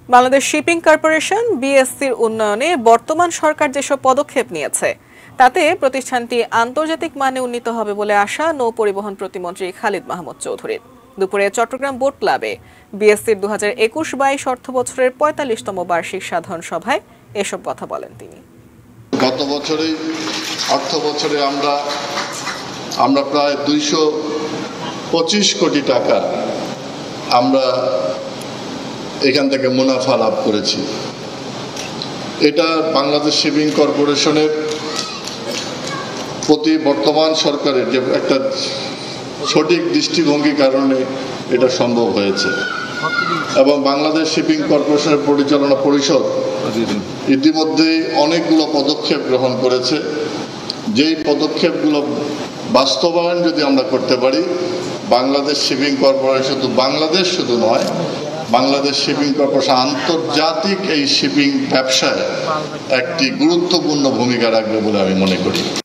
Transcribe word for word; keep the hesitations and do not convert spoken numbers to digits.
Bangladesh shipping corporation বিএসসির উন্নয়নে বর্তমান সরকার যেসব পদক্ষেপ নিয়েছে তাতে প্রতিষ্ঠানটি আন্তর্জাতিক মানে উন্নীত হবে বলে আশা নৌ পরিবহন প্রতিমন্ত্রী খালিদ মাহমুদ চৌধুরীর। দুপুরে চট্টগ্রাম বোট ক্লাবে বিএসসির দু হাজার একুশ বাইশ অর্থ বছরের পঁয়তাল্লিশতম বার্ষিক সাধারণ সভায় এসব কথা বলেন তিনি। গত বছরে অর্থ বছরে আমরা আমরা প্রায় দুইশো পঁচিশ কোটি টাকা আমরা এখান থেকে মুনাফা লাভ করেছি। এটা বাংলাদেশ শিপিং কর্পোরেশনের প্রতি বর্তমান সরকারের যে একটা সঠিক দৃষ্টিভঙ্গির কারণে এটা সম্ভব হয়েছে এবং বাংলাদেশ শিপিং কর্পোরেশনের পরিচালনা পরিষদ ইতিমধ্যেই অনেকগুলো পদক্ষেপ গ্রহণ করেছে। যেই পদক্ষেপগুলো বাস্তবায়ন যদি আমরা করতে পারি, বাংলাদেশ শিপিং কর্পোরেশন শুধু বাংলাদেশ শুধু নয়, বাংলাদেশ শিপিং কর্পোরেশন আন্তর্জাতিক এই শিপিং ব্যবসায় একটি গুরুত্বপূর্ণ ভূমিকা রাখবে বলে আমি মনে করি।